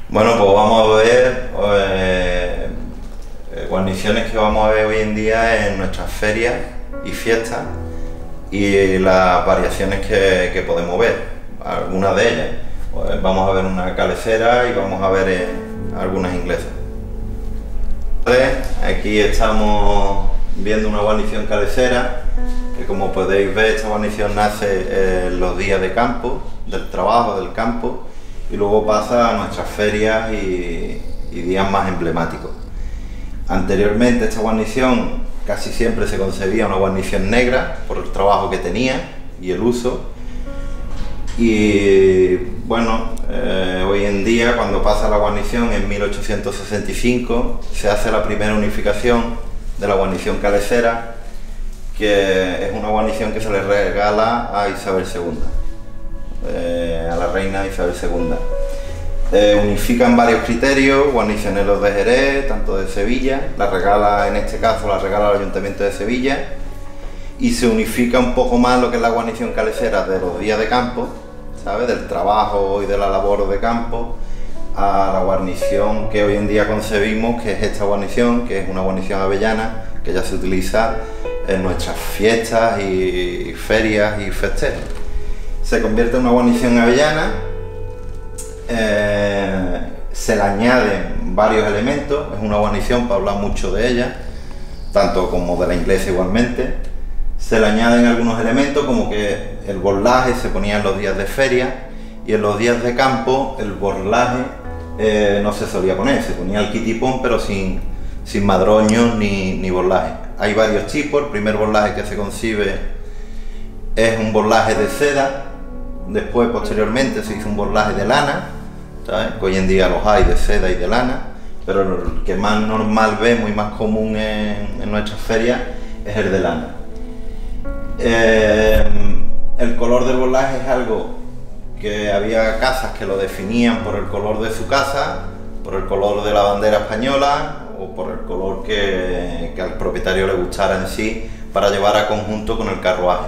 Bueno, pues vamos a ver guarniciones que vamos a ver hoy en día en nuestras ferias y fiestas y las variaciones que podemos ver, algunas de ellas. Pues vamos a ver una calecera y vamos a ver algunas inglesas. Aquí estamos viendo una guarnición calecera que, como podéis ver, esta guarnición nace en los días de campo, del trabajo, del campo, y luego pasa a nuestras ferias y días más emblemáticos. Anteriormente esta guarnición casi siempre se concebía una guarnición negra por el trabajo que tenía y el uso, y bueno, hoy en día, cuando pasa la guarnición en 1865, se hace la primera unificación de la guarnición calecera, que es una guarnición que se le regala a Isabel II, a la reina Isabel II. Unifican varios criterios, guarnicioneros de Jerez, tanto de Sevilla, en este caso la regala el Ayuntamiento de Sevilla, y se unifica un poco más lo que es la guarnición calecera de los días de campo, ¿sabes?, del trabajo y de la labor de campo, a la guarnición que hoy en día concebimos, que es esta guarnición, que es una guarnición avellana, que ya se utiliza en nuestras fiestas y ferias y festejos. Se convierte en una guarnición avellana, se le añaden varios elementos, es una guarnición para hablar mucho de ella, tanto como de la inglesa igualmente. Se le añaden algunos elementos, como que el borlaje se ponía en los días de feria, y en los días de campo el borlaje no se solía poner, se ponía el kitipón, pero sin madroños ni borlaje. Hay varios tipos. El primer borlaje que se concibe es un borlaje de seda, después posteriormente se hizo un borlaje de lana, ¿sabes?, que hoy en día los hay de seda y de lana, pero el que más normal vemos y más común en nuestras ferias es el de lana. El color del borlaje es algo que había casas que lo definían por el color de su casa, por el color de la bandera española o por el color que al propietario le gustara en sí, para llevar a conjunto con el carruaje.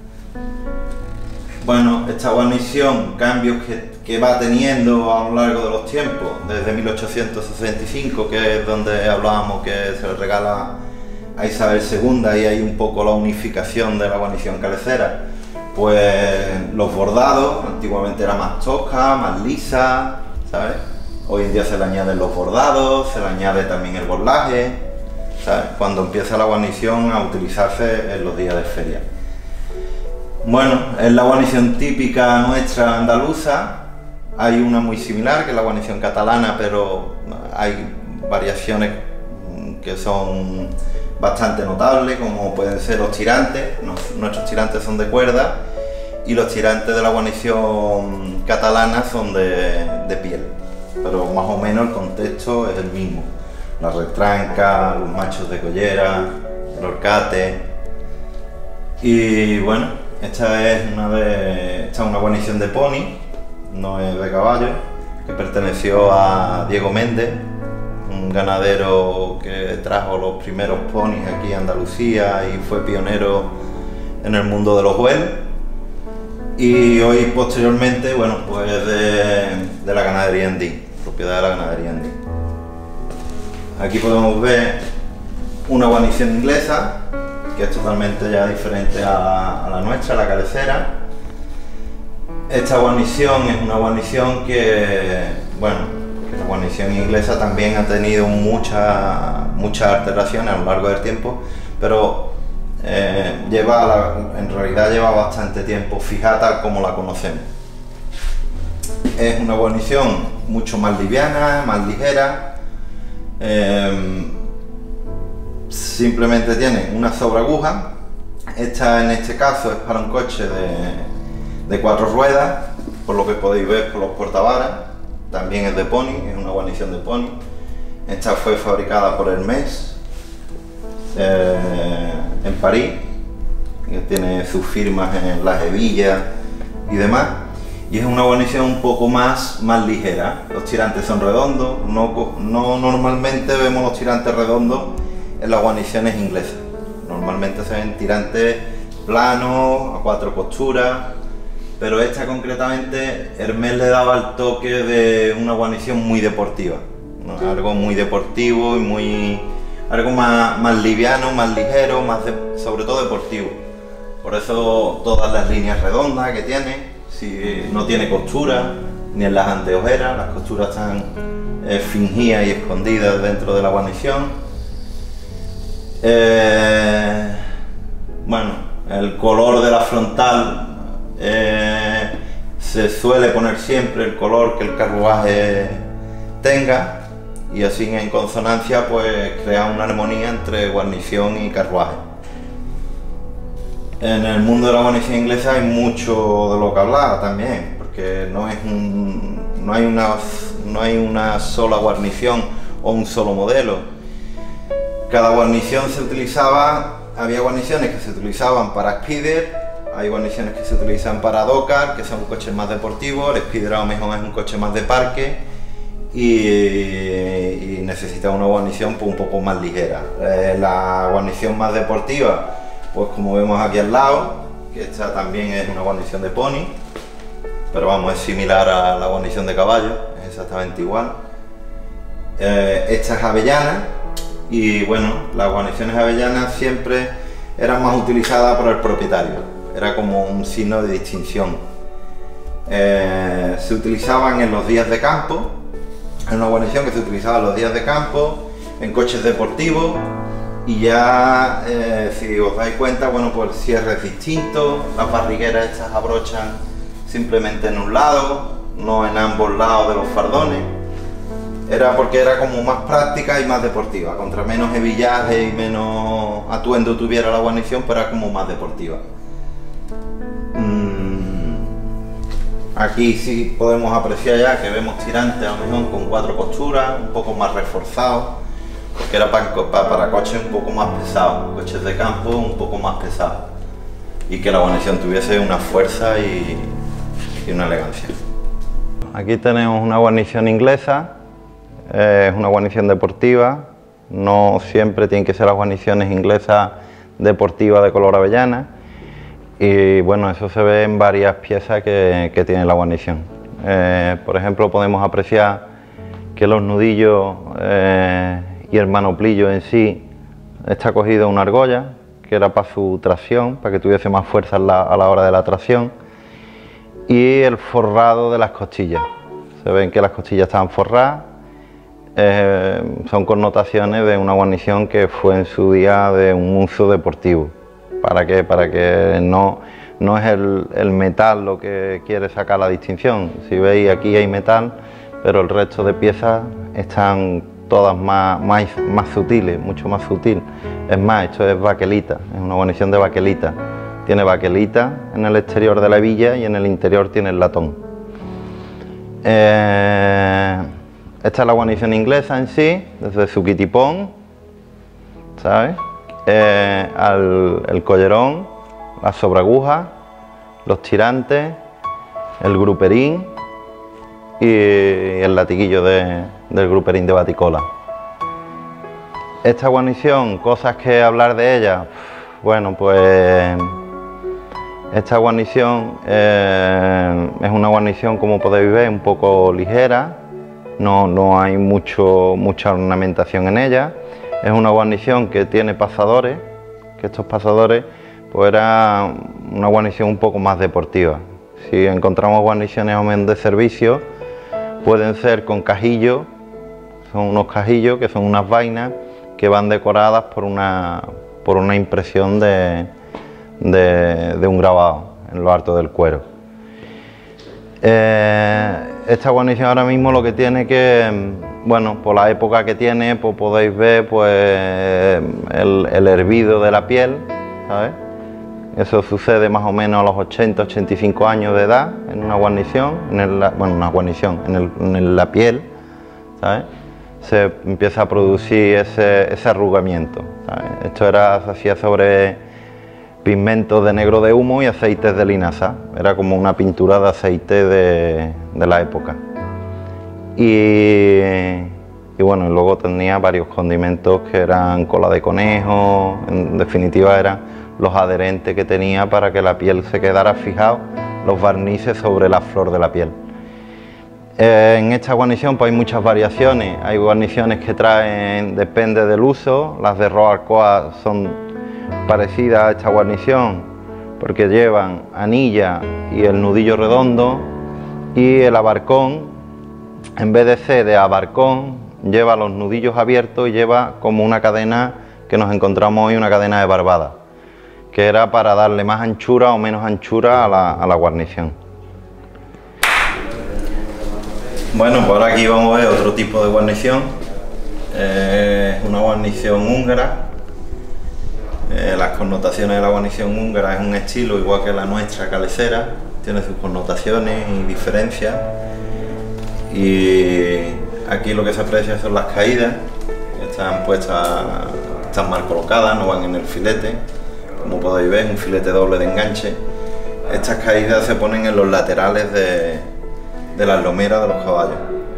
Bueno, esta guarnición, cambios que va teniendo a lo largo de los tiempos, desde 1865, que es donde hablábamos que se le regala a Isabel II, y hay un poco la unificación de la guarnición calecera. Pues los bordados, antiguamente era más tosca, más lisa, ¿sabes? Hoy en día se le añaden los bordados, se le añade también el borlaje, ¿sabes?, cuando empieza la guarnición a utilizarse en los días de feria. Bueno, es la guarnición típica nuestra andaluza. Hay una muy similar, que es la guarnición catalana, pero hay variaciones que son bastante notables, como pueden ser los tirantes. Nuestros tirantes son de cuerda y los tirantes de la guarnición catalana son de piel, pero más o menos el contexto es el mismo: la retranca, los machos de collera, el horcate. Y bueno, esta es una guarnición de pony, no es de caballo, que perteneció a Diego Méndez, un ganadero que trajo los primeros ponis aquí a Andalucía y fue pionero en el mundo de los Güell. Y hoy, posteriormente, bueno, pues de la ganadería Endín, propiedad de la ganadería Endín. Aquí podemos ver una guarnición inglesa, que es totalmente ya diferente a la nuestra, la calecera. Esta guarnición es una guarnición que, bueno, la guarnición inglesa también ha tenido muchas alteraciones a lo largo del tiempo, pero en realidad lleva bastante tiempo fija tal como la conocemos. Es una guarnición mucho más liviana, más ligera. Simplemente tiene una sobreaguja. Esta, en este caso, es para un coche de 4 ruedas, por lo que podéis ver por los portavaras. También es de pony, es una guarnición de pony. Esta fue fabricada por Hermès en París, que tiene sus firmas en las hebillas y demás. Y es una guarnición un poco más ligera. Los tirantes son redondos, no normalmente vemos los tirantes redondos en las guarniciones inglesas. Normalmente se ven tirantes planos, a 4 costuras, pero esta concretamente Hermès le daba el toque de una guarnición muy deportiva, ¿no? Algo muy deportivo y algo más liviano, más ligero, sobre todo deportivo. Por eso todas las líneas redondas que tiene, no tiene costura, ni en las anteojeras, las costuras están fingidas y escondidas dentro de la guarnición. Bueno, el color de la frontal se suele poner siempre el color que el carruaje tenga, y así en consonancia pues crea una armonía entre guarnición y carruaje. En el mundo de la guarnición inglesa hay mucho de lo que hablar también, porque no hay una sola guarnición o un solo modelo. Cada guarnición se utilizaba, había guarniciones que se utilizaban para Spider, hay guarniciones que se utilizan para Dockar, que son coches más deportivos. El Spider a lo mejor es un coche más de parque y necesita una guarnición pues un poco más ligera. La guarnición más deportiva, pues como vemos aquí al lado, que esta también es una guarnición de pony, pero vamos, es similar a la guarnición de caballo, es exactamente igual. Esta es avellana, y bueno, las guarniciones avellanas siempre eran más utilizadas por el propietario, era como un signo de distinción. Se utilizaban en los días de campo, es una guarnición que se utilizaba en los días de campo, en coches deportivos, y ya si os dais cuenta, bueno, pues cierres distintos, las barrigueras estas abrochan simplemente en un lado, no en ambos lados de los fardones. Era porque era como más práctica y más deportiva, contra menos hebillaje y menos atuendo tuviera la guarnición, pero era como más deportiva. Aquí sí podemos apreciar ya que vemos tirantes a lo mejor con 4 costuras, un poco más reforzados, porque era para coches un poco más pesados, coches de campo un poco más pesados, y que la guarnición tuviese una fuerza y una elegancia. Aquí tenemos una guarnición inglesa, es una guarnición deportiva, no siempre tienen que ser las guarniciones inglesas deportivas de color avellana, y bueno, eso se ve en varias piezas que tiene la guarnición. Por ejemplo, podemos apreciar que los nudillos y el manoplillo en sí está cogido una argolla, que era para su tracción, para que tuviese más fuerza a la hora de la tracción, y el forrado de las costillas. Se ven que las costillas estaban forradas, son connotaciones de una guarnición que fue en su día de un uso deportivo. Para que no es el metal lo que quiere sacar la distinción. Si veis, aquí hay metal, pero el resto de piezas están todas más sutiles, mucho más sutil. Es más, esto es baquelita, es una guarnición de baquelita. Tiene baquelita en el exterior de la hebilla y en el interior tiene el latón. Esta es la guarnición inglesa en sí, desde su kitipón, ¿sabes? El collerón, las sobreagujas, los tirantes, el gruperín y el latiguillo del gruperín de baticola. Esta guarnición, cosas que hablar de ella, bueno, pues esta guarnición es una guarnición, como podéis ver, un poco ligera, no hay mucha ornamentación en ella. Es una guarnición que tiene pasadores, que estos pasadores pues era una guarnición un poco más deportiva. Si encontramos guarniciones o menos de servicio, pueden ser con cajillos, son unos cajillos que son unas vainas que van decoradas por una impresión de un grabado en lo alto del cuero. Esta guarnición ahora mismo lo que tiene que, bueno, por la época que tiene, pues podéis ver pues el hervido de la piel, ¿sabes? Eso sucede más o menos a los 80-85 años de edad en una guarnición, en la piel, ¿sabes? Se empieza a producir ese arrugamiento, ¿sabes? Esto se hacía sobre pigmentos de negro de humo y aceites de linaza, era como una pintura de aceite de la época. Y bueno, luego tenía varios condimentos que eran cola de conejo, en definitiva eran los adherentes que tenía para que la piel se quedara fijada los barnices sobre la flor de la piel. En esta guarnición pues hay muchas variaciones, hay guarniciones que traen, depende del uso, las de Roalcoa son parecidas a esta guarnición porque llevan anilla y el nudillo redondo, y el abarcón, en vez de ser de abarcón, lleva los nudillos abiertos y lleva como una cadena que nos encontramos hoy, una cadena de barbada, que era para darle más anchura o menos anchura a la guarnición. Bueno, por aquí vamos a ver otro tipo de guarnición. Es una guarnición húngara. Las connotaciones de la guarnición húngara es un estilo igual que la nuestra calesera, tiene sus connotaciones y diferencias. Y aquí lo que se aprecia son las caídas, están puestas, están mal colocadas, no van en el filete, como podéis ver, un filete doble de enganche. Estas caídas se ponen en los laterales de las lomeras de los caballos.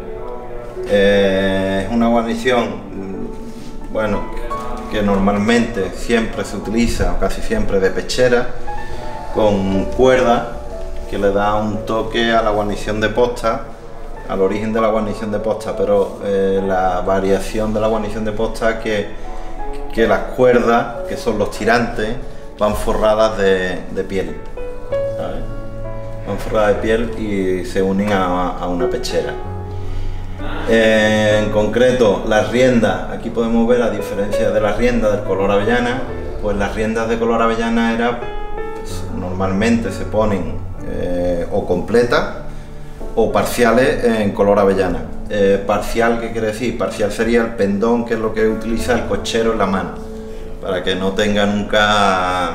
Es una guarnición, bueno, que normalmente siempre se utiliza, o casi siempre, de pechera, con cuerda, que le da un toque a la guarnición de posta, al origen de la guarnición de posta, pero la variación de la guarnición de posta es que las cuerdas, que son los tirantes, van forradas de piel, ¿sabes? Van forradas de piel y se unen a una pechera. En concreto, las riendas, aquí podemos ver, a diferencia de las riendas del color avellana, pues las riendas de color avellana pues, normalmente se ponen o completas o parciales en color avellana. Parcial, ¿qué quiere decir? Parcial sería el pendón, que es lo que utiliza el cochero en la mano, para que no tenga nunca,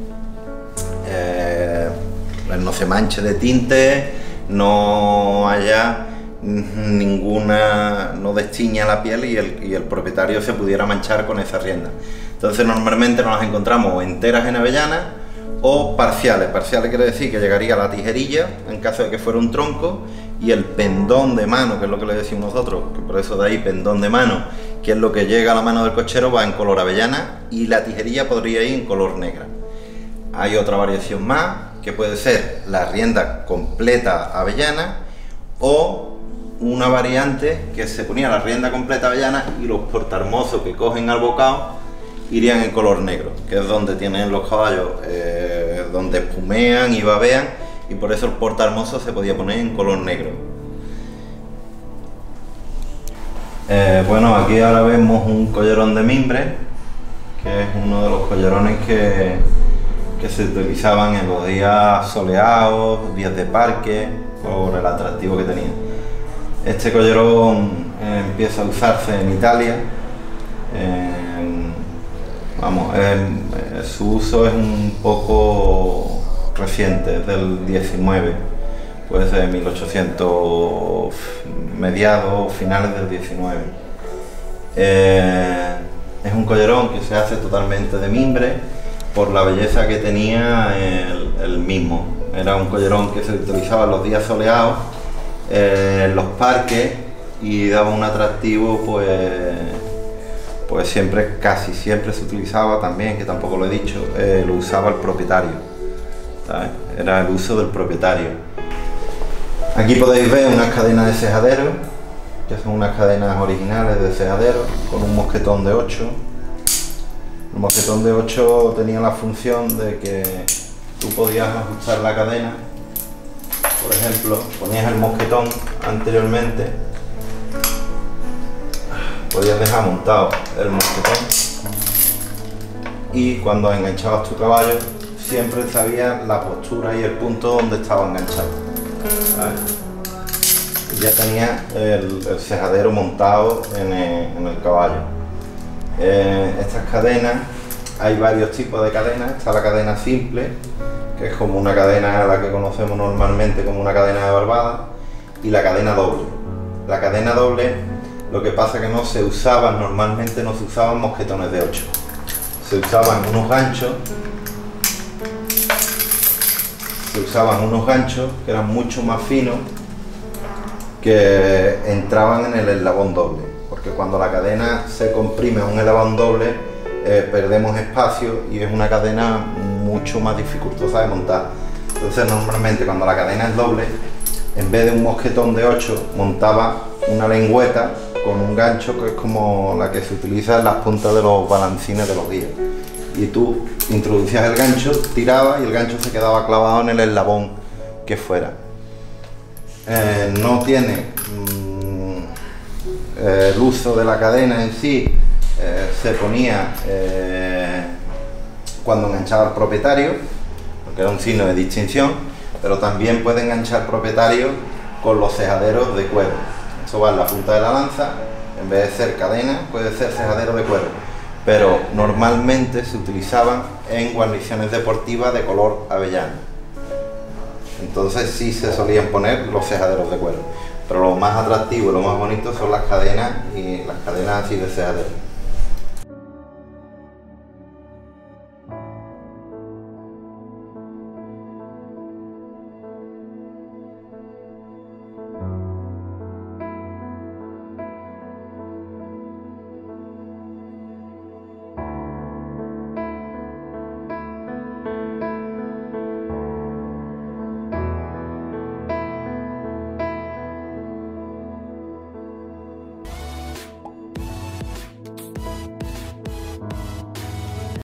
no se manche de tinte, no haya ninguna, no destiña la piel y el propietario se pudiera manchar con esa rienda. Entonces normalmente nos las encontramos o enteras en avellana o parciales. Parciales quiere decir que llegaría la tijerilla en caso de que fuera un tronco, y el pendón de mano, que es lo que le decimos nosotros, que por eso de ahí pendón de mano, que es lo que llega a la mano del cochero, va en color avellana, y la tijerilla podría ir en color negra. Hay otra variación más, que puede ser la rienda completa avellana, o una variante que se ponía la rienda completa avellana y los portahermosos que cogen al bocado irían en color negro, que es donde tienen los caballos, donde espumean y babean, y por eso el portahermoso se podía poner en color negro. Bueno, aquí ahora vemos un collarón de mimbre, que es uno de los collarones que se utilizaban en los días soleados, días de parque, por el atractivo que tenía. Este collarón empieza a usarse en Italia. Su uso es un poco reciente, es del 19, puede ser 1800, mediados, finales del 19. Es un collarón que se hace totalmente de mimbre por la belleza que tenía el mismo. Era un collarón que se utilizaba en los días soleados, en los parques, y daba un atractivo, pues siempre, casi siempre se utilizaba también, que tampoco lo he dicho, lo usaba el propietario, ¿sabes? Era el uso del propietario. Aquí podéis ver unas cadenas de cejadero, que son unas cadenas originales de cejadero, con un mosquetón de 8. El mosquetón de 8 tenía la función de que tú podías ajustar la cadena. Por ejemplo, ponías el mosquetón anteriormente, podías dejar montado el mosquetón, y cuando enganchabas tu caballo siempre sabías la postura y el punto donde estaba enganchado, ¿sabes? Y ya tenía el cejadero montado en el caballo. Estas cadenas, hay varios tipos de cadenas. Está la cadena simple, que es como una cadena a la que conocemos normalmente como una cadena de barbada, y la cadena doble. La cadena doble, lo que pasa es que no se usaban, normalmente no se usaban mosquetones de 8, se usaban unos ganchos, que eran mucho más finos, que entraban en el eslabón doble, porque cuando la cadena se comprime a un eslabón doble, perdemos espacio y es una cadena mucho más dificultosa de montar. Entonces normalmente cuando la cadena es doble, en vez de un mosquetón de 8, montaba una lengüeta con un gancho que es como la que se utiliza en las puntas de los balancines de los guías. Y tú introducías el gancho, tirabas y el gancho se quedaba clavado en el eslabón que fuera. No tiene el uso de la cadena en sí, se ponía cuando enganchaba al propietario, porque era un signo de distinción, pero también puede enganchar propietario con los cejaderos de cuero. Eso va en la punta de la lanza, en vez de ser cadena, puede ser cejadero de cuero, pero normalmente se utilizaban en guarniciones deportivas de color avellano. Entonces sí se solían poner los cejaderos de cuero, pero lo más atractivo y lo más bonito son las cadenas, y las cadenas así de cejadero.